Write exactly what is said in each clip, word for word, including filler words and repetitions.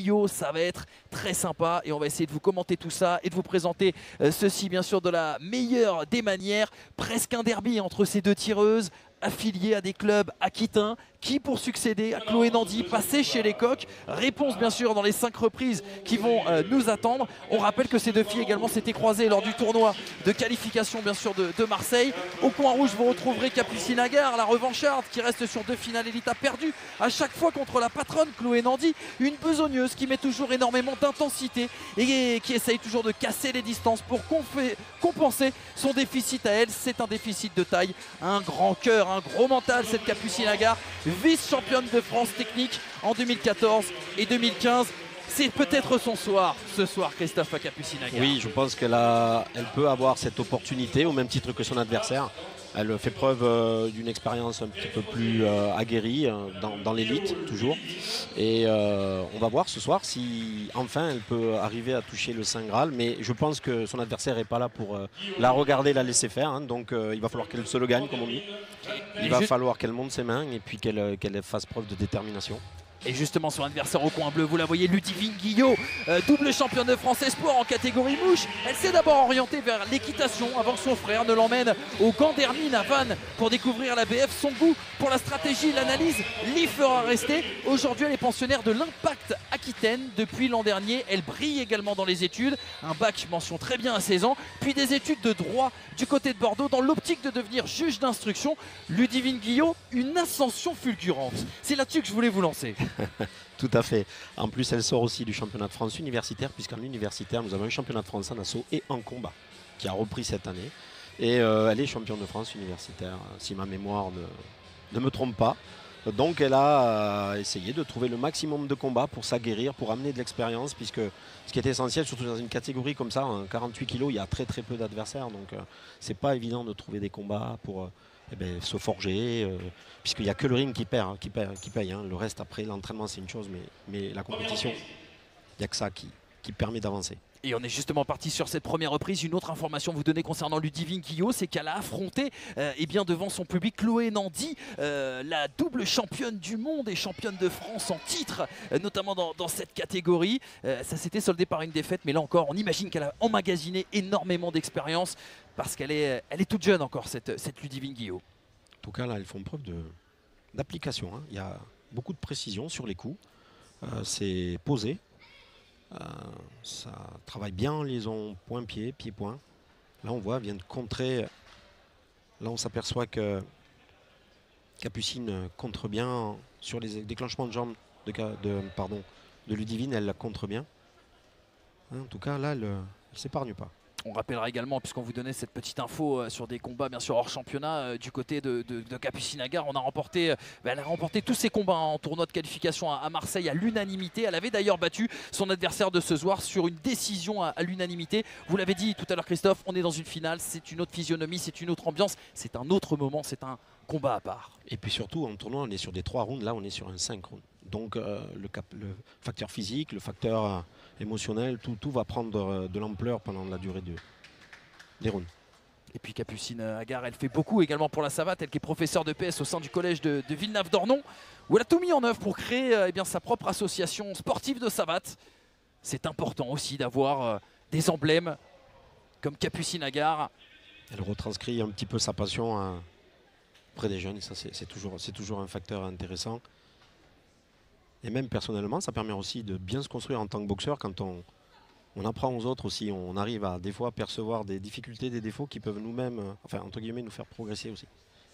Ça va être très sympa et on va essayer de vous commenter tout ça et de vous présenter euh, ceci bien sûr de la meilleure des manières. Presque un derby entre ces deux tireuses affiliées à des clubs aquitains. Qui pour succéder à Chloé Nandy, passer chez les Coqs? Réponse bien sûr dans les cinq reprises qui vont euh, nous attendre. On rappelle que ces deux filles également s'étaient croisées lors du tournoi de qualification bien sûr de, de Marseille. Au coin rouge vous retrouverez Capucine Agar, la revancharde qui reste sur deux finales élite, a perdu à chaque fois contre la patronne Chloé Nandy. Une besogneuse qui met toujours énormément d'intensité et qui essaye toujours de casser les distances pour compenser son déficit à elle. C'est un déficit de taille, un grand cœur, un gros mental cette Capucine Agar, vice-championne de France technique en deux mille quatorze et deux mille quinze. C'est peut-être son soir, ce soir, Christophe, à Capucine Agar. Oui, je pense qu'elle a, elle peut avoir cette opportunité au même titre que son adversaire. Elle fait preuve euh, d'une expérience un petit peu plus euh, aguerrie euh, dans, dans l'élite, toujours. Et euh, on va voir ce soir si enfin elle peut arriver à toucher le Saint Graal. Mais je pense que son adversaire n'est pas là pour euh, la regarder, la laisser faire. Hein. Donc euh, il va falloir qu'elle se le gagne, comme on dit. Il va falloir qu'elle monte ses mains et puis qu'elle qu'elle fasse preuve de détermination. Et justement son adversaire au coin bleu, vous la voyez, Ludivine Guillot, euh, double championne de France Espoir en catégorie mouche. Elle s'est d'abord orientée vers l'équitation avant que son frère ne l'emmène au Camp d'Hermine à Vannes pour découvrir la B F. Son goût pour la stratégie, l'analyse l'y fera rester. Aujourd'hui elle est pensionnaire de l'Impact Aquitaine. Depuis l'an dernier, elle brille également dans les études. Un bac mention très bien à seize ans, puis des études de droit du côté de Bordeaux dans l'optique de devenir juge d'instruction. Ludivine Guillot, une ascension fulgurante. C'est là-dessus que je voulais vous lancer. Tout à fait. En plus, elle sort aussi du championnat de France universitaire, puisqu'en universitaire, nous avons un championnat de France en assaut et en combat, qui a repris cette année. Et euh, elle est championne de France universitaire, si ma mémoire ne, ne me trompe pas. Donc elle a euh, essayé de trouver le maximum de combats pour s'aguerrir, pour amener de l'expérience, puisque ce qui est essentiel, surtout dans une catégorie comme ça, en quarante-huit kilos, il y a très très peu d'adversaires. Donc euh, c'est pas évident de trouver des combats pour... Euh, Eh bien, se forger, euh, puisqu'il n'y a que le ring qui, perd, qui, perd, qui paye. Hein. Le reste, après, l'entraînement, c'est une chose, mais, mais la compétition, il n'y a que ça qui, qui permet d'avancer. Et on est justement parti sur cette première reprise. Une autre information vous donner concernant Ludivine Guillot, c'est qu'elle a affronté euh, eh bien devant son public Chloé Nandy, euh, la double championne du monde et championne de France en titre, euh, notamment dans, dans cette catégorie. Euh, ça s'était soldé par une défaite, mais là encore, on imagine qu'elle a emmagasiné énormément d'expérience parce qu'elle est, elle est toute jeune encore, cette, cette Ludivine Guillot. En tout cas, là, elles font preuve d'application. Hein. Il y a beaucoup de précision sur les coups. Euh, c'est posé. Euh, ça travaille bien en liaison point-pied, pied-point. Là, on voit, elle vient de contrer. Là, on s'aperçoit que Capucine contre bien sur les déclenchements de jambes de, de, pardon, de Ludivine. Elle la contre bien. Hein, en tout cas, là, elle ne s'épargne pas. On rappellera également, puisqu'on vous donnait cette petite info euh, sur des combats bien sûr hors championnat euh, du côté de, de, de Capucine Agar, on a remporté, euh, bah, elle a remporté tous ses combats en tournoi de qualification à, à Marseille à l'unanimité. Elle avait d'ailleurs battu son adversaire de ce soir sur une décision à, à l'unanimité. Vous l'avez dit tout à l'heure Christophe, on est dans une finale, c'est une autre physionomie, c'est une autre ambiance, c'est un autre moment, c'est un combat à part. Et puis surtout en tournoi on est sur des trois rounds, là on est sur un cinq rounds. Donc euh, le, cap, le facteur physique, le facteur euh, émotionnel, tout, tout va prendre euh, de l'ampleur pendant la durée de, des rounds. Et puis Capucine Agar, elle fait beaucoup également pour la savate, elle qui est professeure de P S au sein du collège de, de Villeneuve-d'Ornon, où elle a tout mis en œuvre pour créer euh, eh bien, sa propre association sportive de savate. C'est important aussi d'avoir euh, des emblèmes comme Capucine Agar. Elle retranscrit un petit peu sa passion à, auprès des jeunes, et ça c'est toujours, c'est toujours un facteur intéressant. Et même personnellement, ça permet aussi de bien se construire en tant que boxeur quand on, on apprend aux autres aussi. On arrive à des fois percevoir des difficultés, des défauts qui peuvent nous-mêmes, enfin entre guillemets, nous faire progresser aussi.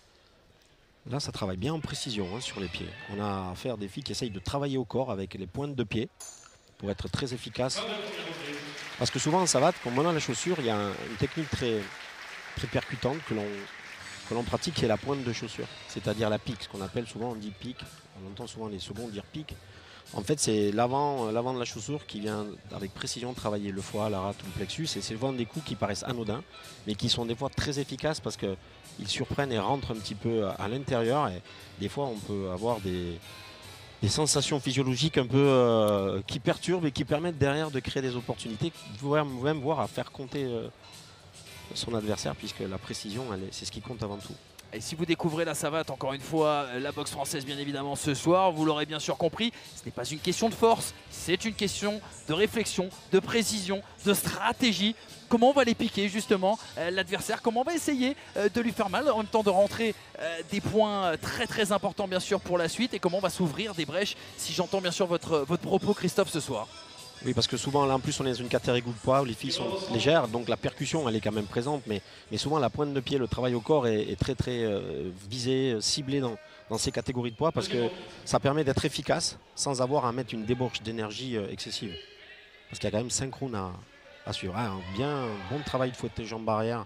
Là, ça travaille bien en précision hein, sur les pieds. On a affaire à des filles qui essayent de travailler au corps avec les pointes de pied pour être très efficaces. Parce que souvent en savate, quand on a la chaussure, il y a un, une technique très, très percutante que l'on que l'on pratique, qui est la pointe de chaussure, c'est-à-dire la pique, ce qu'on appelle souvent, on dit pique, on entend souvent les seconds dire pique. En fait, c'est l'avant l'avant de la chaussure qui vient avec précision travailler le foie, la rate ou le plexus, et c'est souvent des coups qui paraissent anodins, mais qui sont des fois très efficaces parce qu'ils surprennent et rentrent un petit peu à l'intérieur, et des fois on peut avoir des, des sensations physiologiques un peu euh, qui perturbent et qui permettent derrière de créer des opportunités, même voir à faire compter euh, son adversaire, puisque la précision, c'est ce qui compte avant tout. Et si vous découvrez la savate, encore une fois, la boxe française bien évidemment ce soir, vous l'aurez bien sûr compris, ce n'est pas une question de force, c'est une question de réflexion, de précision, de stratégie. Comment on va les piquer justement euh, l'adversaire, comment on va essayer euh, de lui faire mal, en même temps de rentrer euh, des points très très importants bien sûr pour la suite, et comment on va s'ouvrir des brèches, si j'entends bien sûr votre, votre propos Christophe ce soir. Oui, parce que souvent, là en plus, on est dans une catégorie de poids où les filles sont légères, donc la percussion, elle est quand même présente, mais, mais souvent la pointe de pied, le travail au corps est, est très très euh, visé, ciblé dans, dans ces catégories de poids, parce que ça permet d'être efficace sans avoir à mettre une débauche d'énergie euh, excessive. Parce qu'il y a quand même cinq rounds à, à suivre. Ah, un bien un bon travail de fouetter jambes arrière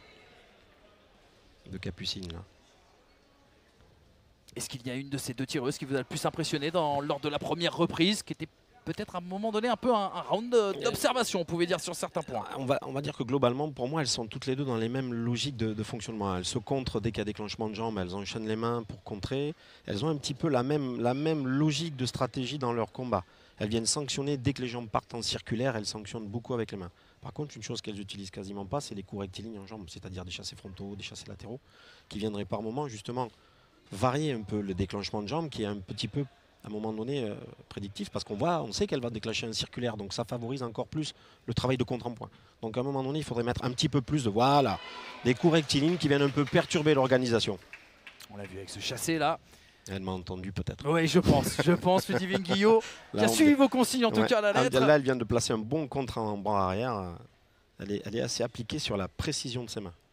de Capucine, là. Est-ce qu'il y a une de ces deux tireuses qui vous a le plus impressionné dans, lors de la première reprise, qui était peut-être à un moment donné un peu un, un round d'observation, on pouvait dire sur certains points? On va, on va dire que globalement, pour moi, elles sont toutes les deux dans les mêmes logiques de, de fonctionnement. Elles se contrent dès qu'il y a déclenchement de jambes, elles enchaînent les mains pour contrer. Elles ont un petit peu la même, la même logique de stratégie dans leur combat. Elles viennent sanctionner dès que les jambes partent en circulaire, elles sanctionnent beaucoup avec les mains. Par contre, une chose qu'elles n'utilisent quasiment pas, c'est les coups rectilignes en jambes, c'est-à-dire des chassés frontaux, des chassés latéraux, qui viendraient par moment justement varier un peu le déclenchement de jambes, qui est un petit peu à un moment donné euh, prédictif, parce qu'on voit, on sait qu'elle va déclencher un circulaire, donc ça favorise encore plus le travail de contre en point. Donc à un moment donné, il faudrait mettre un petit peu plus de, voilà, des coups rectilignes qui viennent un peu perturber l'organisation. On l'a vu avec ce chassé là. Elle m'a entendu peut-être. Oui, je pense, je pense, Ludivine Guillot, qui a suivi vos consignes en tout ouais. cas à la lettre. Là, elle vient de placer un bon contre en bras arrière. Elle est, elle est assez appliquée sur la précision de ses mains.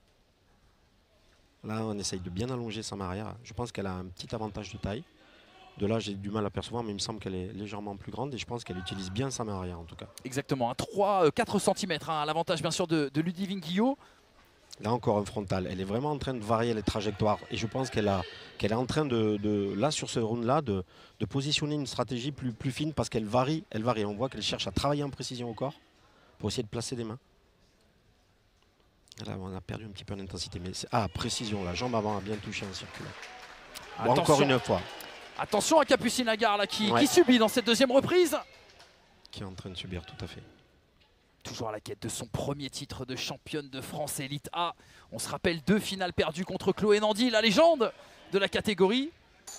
Là, on essaye de bien allonger sa main arrière. Je pense qu'elle a un petit avantage de taille. De là, j'ai du mal à percevoir, mais il me semble qu'elle est légèrement plus grande et je pense qu'elle utilise bien sa main arrière en tout cas. Exactement, trois à quatre centimètres, hein, à l'avantage bien sûr de, de Ludivine Guillot. Là encore un frontal, elle est vraiment en train de varier les trajectoires et je pense qu'elle qu'elle est en train de, de là sur ce round là, de, de positionner une stratégie plus, plus fine parce qu'elle varie, elle varie. On voit qu'elle cherche à travailler en précision au corps pour essayer de placer des mains. Là, on a perdu un petit peu d'intensité, mais ah, précision, la jambe avant a bien touché un circulaire. Bon, encore une fois. Attention à Capucine Lagarde là, qui, ouais. qui subit dans cette deuxième reprise. Qui est en train de subir, tout à fait. Toujours à la quête de son premier titre de championne de France Élite A. On se rappelle deux finales perdues contre Chloé Nandy, la légende de la catégorie.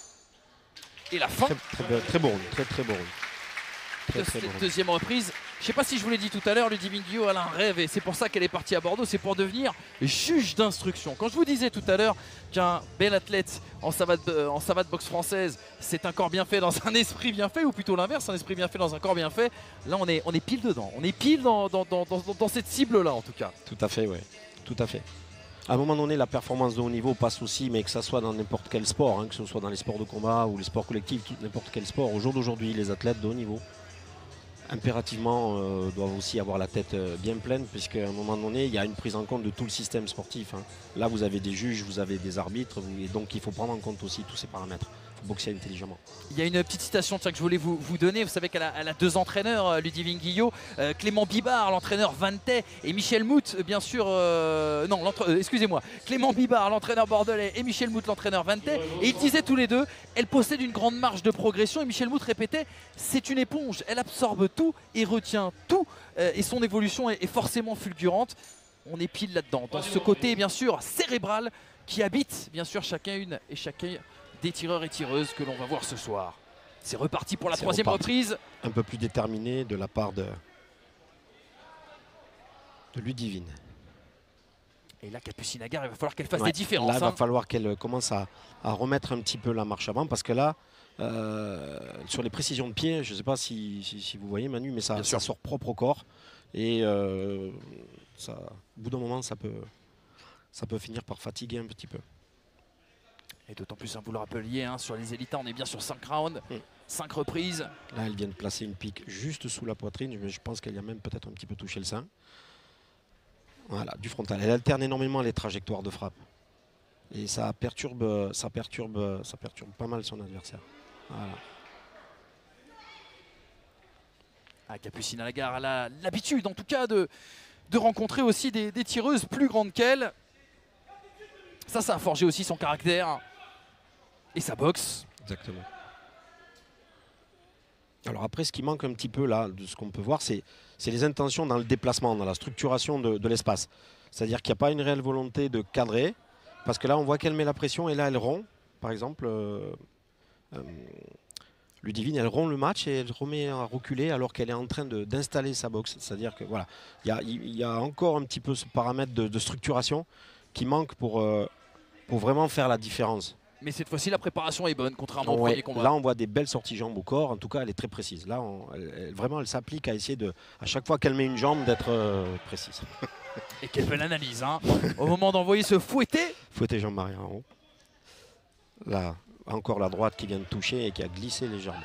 Et la fin. Très, très, très bon, très très bon. De cette deuxième reprise. Je ne sais pas si je vous l'ai dit tout à l'heure, Ludivine Guillot, elle a un rêve et c'est pour ça qu'elle est partie à Bordeaux, c'est pour devenir juge d'instruction. Quand je vous disais tout à l'heure qu'un bel athlète en savate, en savate boxe française, c'est un corps bien fait dans un esprit bien fait, ou plutôt l'inverse, un esprit bien fait dans un corps bien fait, là on est, on est pile dedans, on est pile dans, dans, dans, dans, dans cette cible-là en tout cas. Tout à fait, oui, tout à fait. À un moment donné, la performance de haut niveau passe aussi, mais que ce soit dans n'importe quel sport, hein, que ce soit dans les sports de combat ou les sports collectifs, n'importe quel sport, au jour d'aujourd'hui, les athlètes de haut niveau, impérativement euh, doivent aussi avoir la tête euh, bien pleine, puisqu'à un moment donné, il y a une prise en compte de tout le système sportif. Hein. Là, vous avez des juges, vous avez des arbitres, vous, et donc il faut prendre en compte aussi tous ces paramètres. Il faut boxer intelligemment. Il y a une petite citation tiens, que je voulais vous, vous donner. Vous savez qu'elle a, elle a deux entraîneurs, Ludivine Guillot, euh, Clément Bibard, l'entraîneur Vantet, et Michel Mout, bien sûr. Euh, non, euh, excusez-moi. Clément Bibard, l'entraîneur bordelais, et Michel Mout, l'entraîneur Vantet. Et ils disaient tous les deux, elle possède une grande marge de progression. Et Michel Mout répétait, c'est une éponge. Elle absorbe tout et retient tout. Euh, et son évolution est, est forcément fulgurante. On est pile là-dedans. Dans ce côté, bien sûr, cérébral qui habite, bien sûr, chacune et chacun des tireurs et tireuses que l'on va voir ce soir. C'est reparti pour la troisième reprise. Un peu plus déterminé de la part de, de Ludivine. Et là, Capucine Lagarde, il va falloir qu'elle fasse ouais, des différences. Là, il hein. va falloir qu'elle commence à, à remettre un petit peu la marche avant parce que là, euh, sur les précisions de pied, je ne sais pas si, si, si vous voyez Manu, mais ça, ça sort propre au corps. Et euh, ça, au bout d'un moment, ça peut, ça peut finir par fatiguer un petit peu. Et d'autant plus, hein, vous le rappeliez, hein, sur les élites, on est bien sur cinq rounds, mm. cinq reprises. Là, elle vient de placer une pique juste sous la poitrine, mais je pense qu'elle y a même peut-être un petit peu touché le sein. Voilà, du frontal. Elle alterne énormément les trajectoires de frappe. Et ça perturbe, ça perturbe, ça perturbe pas mal son adversaire. Voilà. Ah, Capucine Lagarde, elle a l'habitude, en tout cas, de, de rencontrer aussi des, des tireuses plus grandes qu'elle. Ça, ça a forgé aussi son caractère. Et sa boxe. Exactement. Alors après, ce qui manque un petit peu là, de ce qu'on peut voir, c'est les intentions dans le déplacement, dans la structuration de, de l'espace. C'est-à-dire qu'il n'y a pas une réelle volonté de cadrer Parce que là, on voit qu'elle met la pression et là, elle rompt. Par exemple, euh, euh, Ludivine, elle rompt le match et elle remet à reculer alors qu'elle est en train d'installer sa boxe. C'est-à-dire que voilà, il y a, y a encore un petit peu ce paramètre de, de structuration qui manque pour, euh, pour vraiment faire la différence. Mais cette fois-ci, la préparation est bonne, contrairement ouais, au premier combat. Là, on voit des belles sorties jambes au corps. En tout cas, elle est très précise. Là, on, elle, elle, vraiment, elle s'applique à essayer de, à chaque fois qu'elle met une jambe, d'être euh, précise. Et quelle belle analyse, hein. Au moment d'envoyer ce fouetté. Fouetté jambe arrière en haut. Là, encore la droite qui vient de toucher et qui a glissé légèrement.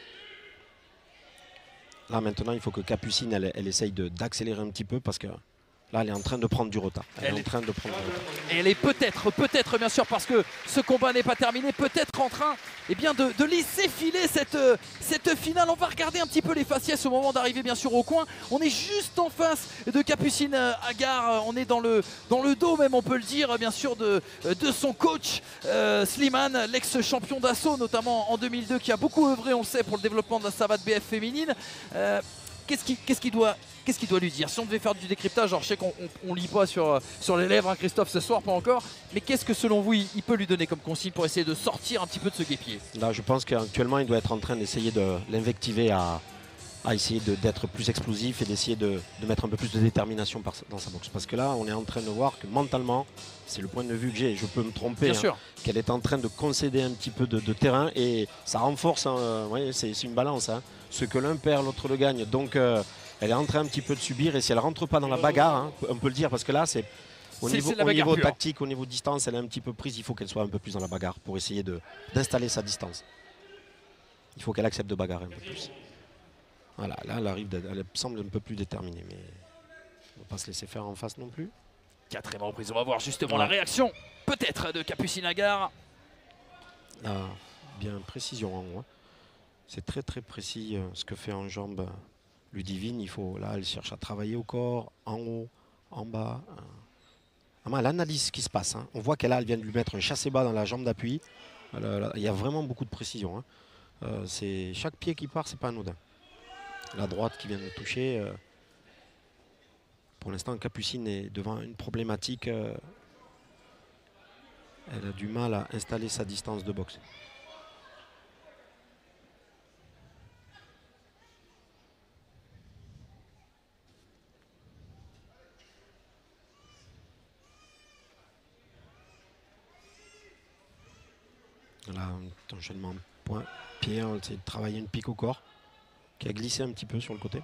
Là, maintenant, il faut que Capucine, elle, elle essaye d'accélérer un petit peu parce que là, elle est en train de prendre du retard. Elle, elle est en train de prendre du retard. Et elle est peut-être, peut-être bien sûr, parce que ce combat n'est pas terminé, peut-être en train eh bien, de, de laisser filer cette, cette finale. On va regarder un petit peu les faciès au moment d'arriver bien sûr au coin. On est juste en face de Capucine Agar. On est dans le, dans le dos même, on peut le dire, bien sûr, de, de son coach euh, Slimane, l'ex-champion d'assaut, notamment en deux mille deux, qui a beaucoup œuvré, on le sait, pour le développement de la savate B F féminine. Euh, Qu'est-ce qu'il qu'est-ce qu'il doit, qu'est-ce qu'il doit lui dire? Si on devait faire du décryptage, alors je sais qu'on ne lit pas sur, sur les lèvres, hein, Christophe, ce soir, pas encore, mais qu'est-ce que selon vous, il, il peut lui donner comme consigne pour essayer de sortir un petit peu de ce guépier? Là, je pense qu'actuellement, il doit être en train d'essayer de l'invectiver à, à essayer d'être plus explosif et d'essayer de, de mettre un peu plus de détermination par, dans sa boxe. Parce que là, on est en train de voir que mentalement, c'est le point de vue que j'ai, je peux me tromper, hein, qu'elle est en train de concéder un petit peu de, de terrain et ça renforce, hein, euh, ouais, c'est une balance. Hein. Ce que l'un perd, l'autre le gagne. Donc, euh, elle est en train un petit peu de subir et si elle ne rentre pas dans la bagarre, hein, on peut le dire, parce que là, c'est au niveau, au niveau tactique, au niveau distance, elle est un petit peu prise. Il faut qu'elle soit un peu plus dans la bagarre pour essayer d'installer sa distance. Il faut qu'elle accepte de bagarrer un peu plus. Voilà, là, elle arrive, elle semble un peu plus déterminée, mais on ne va pas se laisser faire en face non plus. Quatrième reprise, on va voir justement ouais. la réaction, peut-être, de Capucine Agar. Là, bien précision en haut. Hein. C'est très très précis euh, ce que fait en jambe euh, Ludivine. Il faut, là, elle cherche à travailler au corps, en haut, en bas. Euh. Elle analyse ce qui se passe. Hein. On voit qu'elle elle vient de lui mettre un chassé bas dans la jambe d'appui. Il y a vraiment beaucoup de précision. Hein. Euh, c'est chaque pied qui part, c'est pas anodin. La droite qui vient de toucher. Euh, pour l'instant, Capucine est devant une problématique. Euh, elle a du mal à installer sa distance de boxe. Là, un enchaînement point, pied, on essaie de travailler une pique au corps qui a glissé un petit peu sur le côté.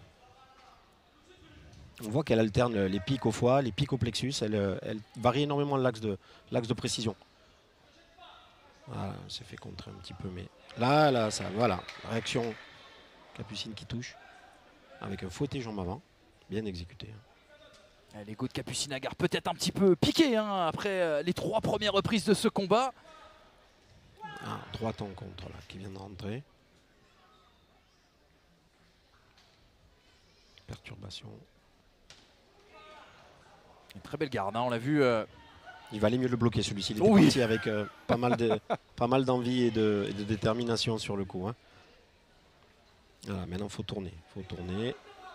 On voit qu'elle alterne les piques au foie, les piques au plexus. Elle, elle varie énormément l'axe de, l'axe de précision. Voilà, on s'est fait contrer un petit peu, mais là, là, ça, voilà, réaction. Capucine qui touche avec un fouetté jambe avant, bien exécuté. Les coups de Capucine Agar peut-être un petit peu piqué hein, après euh, les trois premières reprises de ce combat. Ah, droite en contre là, qui vient de rentrer. Perturbation. Une très belle garde, hein, on l'a vu. Euh... Il valait mieux le bloquer celui-ci. Il était oh oui. parti avec euh, pas mal de, pas mal d'envie et de, et de détermination sur le coup. Hein. Voilà, maintenant il faut tourner. faut tourner.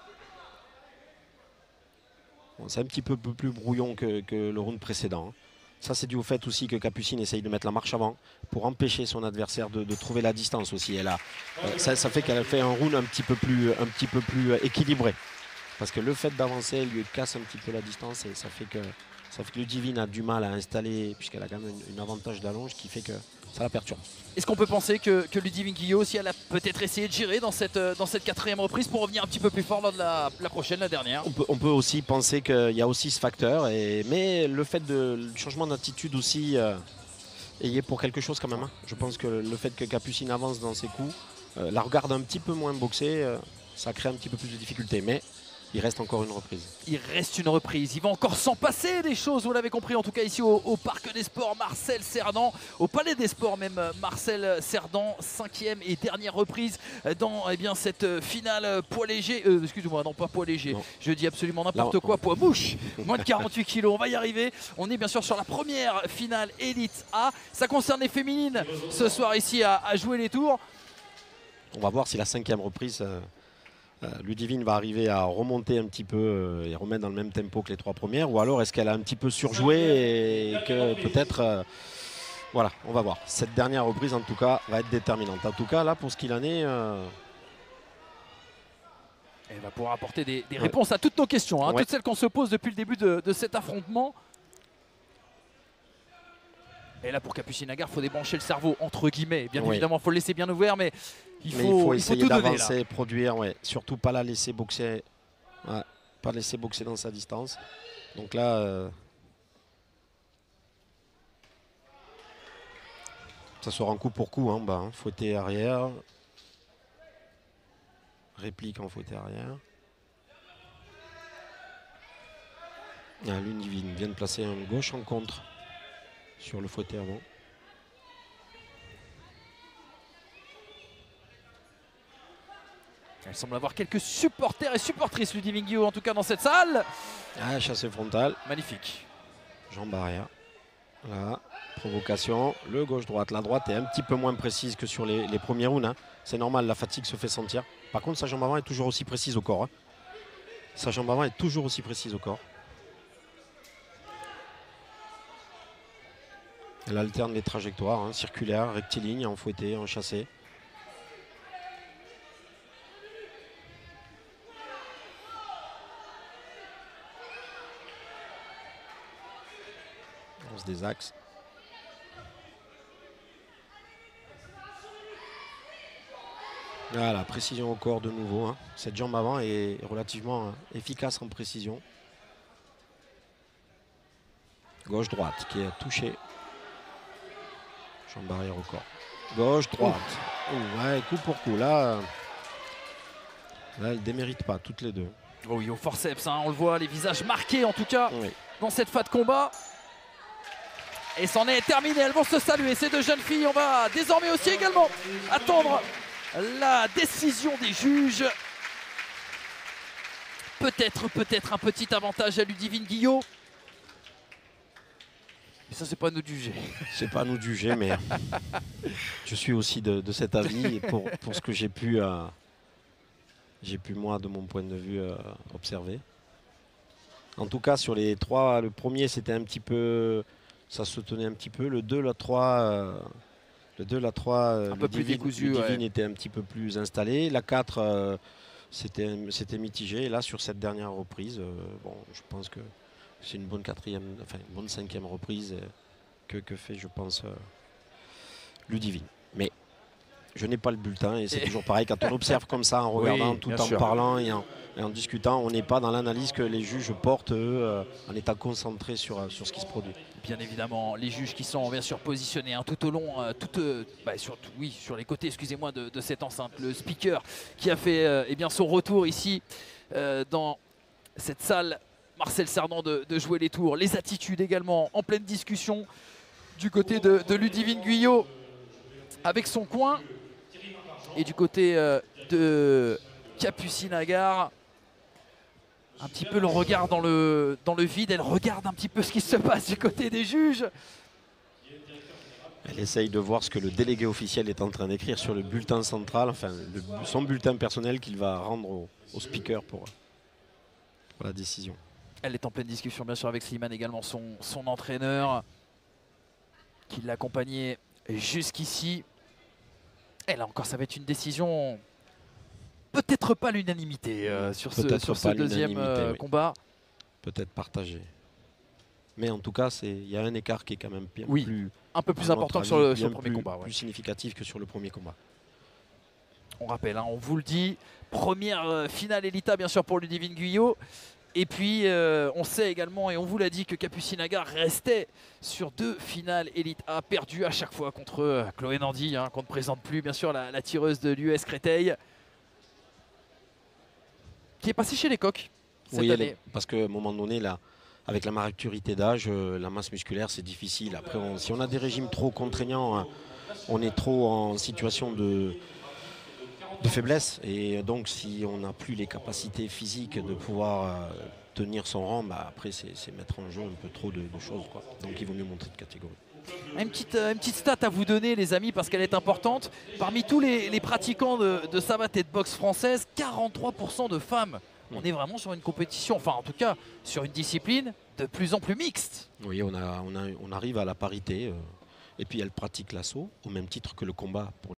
Bon, c'est un petit peu plus brouillon que, que le round précédent. Hein. Ça, c'est dû au fait aussi que Capucine essaye de mettre la marche avant pour empêcher son adversaire de, de trouver la distance aussi. Elle a, euh, ça, ça fait qu'elle a fait un round un petit peu plus, un petit peu plus équilibré. Parce que le fait d'avancer, elle lui casse un petit peu la distance et ça fait que, ça fait que Ludivine a du mal à installer, puisqu'elle a quand même une, une avantage d'allonge qui fait que ça la perturbe. Est-ce qu'on peut penser que, que Ludivine Guillot aussi, elle a peut-être essayé de gérer dans cette, dans cette quatrième reprise pour revenir un petit peu plus fort lors de la, la prochaine, la dernière? On peut, on peut aussi penser qu'il y a aussi ce facteur, et, mais le fait de le changement d'attitude aussi euh, est pour quelque chose quand même. Hein. Je pense que le fait que Capucine avance dans ses coups, euh, la regarde un petit peu moins boxer, euh, ça crée un petit peu plus de difficultés. Mais il reste encore une reprise. Il reste une reprise. Il va encore s'en passer des choses, vous l'avez compris, en tout cas ici au, au Parc des Sports Marcel Cerdan, au Palais des Sports même Marcel Cerdan, cinquième et dernière reprise dans eh bien, cette finale poids léger. Euh, Excusez-moi, non pas poids léger, non. Je dis absolument n'importe quoi, poids mouche, moins de quarante-huit kilos, on va y arriver. On est bien sûr sur la première finale Elite A. Ça concerne les féminines ce soir ici à, à jouer les tours. On va voir si la cinquième reprise... Euh... euh, Ludivine va arriver à remonter un petit peu euh, et remettre dans le même tempo que les trois premières, ou alors est-ce qu'elle a un petit peu surjoué et que peut-être... Euh, voilà, on va voir. Cette dernière reprise, en tout cas, va être déterminante. En tout cas, là, pour ce qu'il en est... Euh, Elle va pouvoir apporter des, des réponses ouais. à toutes nos questions, hein, ouais. toutes celles qu'on se pose depuis le début de, de cet affrontement. Et là, pour Capucine Agar, il faut débrancher le cerveau, entre guillemets. Bien oui. évidemment, il faut le laisser bien ouvert, mais il faut, mais il faut essayer d'avancer, donner, produire. Ouais. Surtout pas la laisser boxer, ouais. pas laisser boxer dans sa distance. Donc là, euh, ça sera en coup pour coup en bas. Hein. Fouetté arrière. Réplique en fouetté arrière. Ah, Ludivine vient de placer un gauche en contre sur le fouetté avant. Elle semble avoir quelques supporters et supportrices, Ludivine Guillot, en tout cas dans cette salle. Ah, chassé frontal. Magnifique. Jambe arrière. Là, provocation. Le gauche-droite. La droite est un petit peu moins précise que sur les, les premiers rounds. Hein. C'est normal, la fatigue se fait sentir. Par contre, sa jambe avant est toujours aussi précise au corps. Hein. Sa jambe avant est toujours aussi précise au corps. Elle alterne les trajectoires, hein, circulaires, rectilignes, en fouetté, en chassé. On se désaxe. Voilà, précision au corps de nouveau. Hein. Cette jambe avant est relativement hein, efficace en précision. Gauche-droite qui est touchée. Jambe arrière au corps. Gauche, droite. Oh, ouais, coup pour coup. Là, là, elle ne démérite pas, toutes les deux. Oh oui, au forceps, hein, on le voit, les visages marqués en tout cas oui. dans cette phase de combat. Et c'en est terminé, elles vont se saluer, ces deux jeunes filles. On va désormais aussi également attendre la décision des juges. Peut-être, peut-être un petit avantage à Ludivine Guillot. Mais ça, c'est pas à nous de juger. C'est pas à nous de juger, mais je suis aussi de, de cet avis. Et pour, pour ce que j'ai pu, euh, j'ai pu, moi, de mon point de vue, euh, observer. En tout cas, sur les trois, le premier, c'était un petit peu... Ça se tenait un petit peu. Le deux, la trois... Euh, le deux, la trois, un peu plus décousu. Le Divine ouais. était un petit peu plus installé. La quatre, euh, c'était mitigé. Et là, sur cette dernière reprise, euh, bon, je pense que c'est une bonne quatrième, enfin une bonne cinquième reprise euh, que, que fait, je pense, euh, Ludivine. Mais je n'ai pas le bulletin et c'est toujours pareil. Quand on observe comme ça, en regardant, oui, tout en sûr. parlant et en, et en discutant, on n'est pas dans l'analyse que les juges portent, eux, euh, en étant concentrés sur, sur ce qui se produit. Bien évidemment, les juges qui sont bien sûr positionnés hein, tout au long, euh, tout, euh, bah, sur, oui, sur les côtés, excusez-moi, de, de cette enceinte. Le speaker qui a fait euh, eh bien, son retour ici euh, dans cette salle. Marcel Cerdan de, de jouer les tours. Les attitudes également en pleine discussion du côté de, de Ludivine Guillot avec son coin. Et du côté euh, de Capucine Agar, un petit peu le regard dans le, dans le vide. Elle regarde un petit peu ce qui se passe du côté des juges. Elle essaye de voir ce que le délégué officiel est en train d'écrire sur le bulletin central, enfin le, son bulletin personnel qu'il va rendre au, au speaker pour, pour la décision. Elle est en pleine discussion bien sûr avec Slimane également, son, son entraîneur qui l'accompagnait jusqu'ici. Et là encore, ça va être une décision, peut-être pas l'unanimité euh, sur ce, sur ce deuxième euh, oui. combat. Peut-être partagé. Mais en tout cas, il y a un écart qui est quand même bien oui, plus... un peu plus important avis, que sur le, sur le premier plus, combat. Ouais. Plus significatif que sur le premier combat. On rappelle, hein, on vous le dit, première euh, finale Elita bien sûr pour Ludivine Guillot. Et puis euh, on sait également, et on vous l'a dit, que Capucine Agar restait sur deux finales Elite A perdues à chaque fois contre euh, Chloé Nandy, hein, qu'on ne présente plus, bien sûr, la, la tireuse de l'U S Créteil, qui est passée chez les coqs cette oui, année. Est, parce qu'à un moment donné, là, avec la maturité d'âge, euh, la masse musculaire, c'est difficile. Après, on, si on a des régimes trop contraignants, hein, on est trop en situation de... de faiblesse, et donc si on n'a plus les capacités physiques de pouvoir euh, tenir son rang, bah après c'est mettre en jeu un peu trop de, de choses, quoi. Donc il vaut mieux monter de catégorie. Une petite, une petite stat à vous donner les amis parce qu'elle est importante. Parmi tous les, les pratiquants de, de savate et de boxe française, quarante-trois pour cent de femmes. On est vraiment sur une compétition, enfin en tout cas sur une discipline de plus en plus mixte. Oui, on, a, on, a, on arrive à la parité. Euh, et puis elle pratique l'assaut au même titre que le combat pour